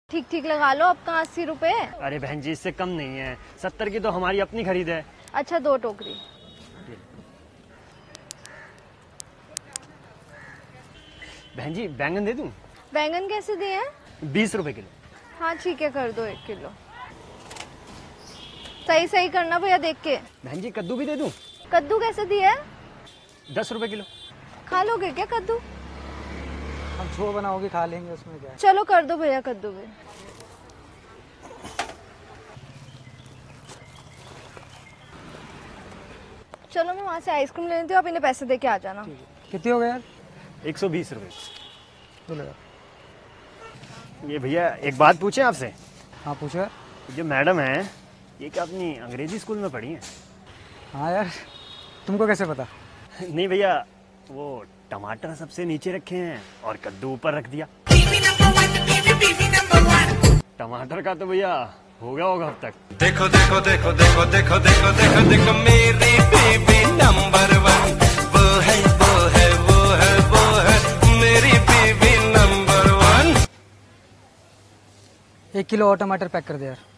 ठीक ठीक लगा लो, अब कहाँ 80 रुपए। अरे बहन जी इससे कम नहीं है, 70 की तो हमारी अपनी खरीद है। अच्छा 2 टोकरी। बहन जी बैंगन दे दूं? बैंगन कैसे दिए हैं? 20 रुपए किलो। हाँ ठीक है, कर दो 1 किलो। सही सही करना भैया देख के। बहन जी कद्दू भी दे दूं? कद्दू कैसे दिया है? 10 रुपए किलो। खा लोगे क्या कद्दू? हम छो बनाओगे खा लेंगे, उसमें क्या है। चलो कर दो भैया कद्दू भी। चलो मैं वहाँ से आइसक्रीम लेती हूँ, आप इन्हें पैसे दे के आ जाना। कितने हो गए यार? 120 रुपए। बोलेगा। ये भैया एक बात पूछें आपसे? हाँ पूछो यार। जो मैडम है ये क्या अपनी अंग्रेजी स्कूल में पढ़ी है? हाँ यार, तुमको कैसे पता? नहीं भैया, वो टमाटर सबसे नीचे रखे हैं और कद्दू ऊपर रख दिया। टमाटर का तो भैया हो गया होगा अब तक। देखो देखो देखो देखो देखो देखो देखो देखो मेरी बेबी नंबर 1, वो है वो है वो है वो है मेरी बेबी नंबर 1। 1 किलो और टमाटर पैक कर दे यार।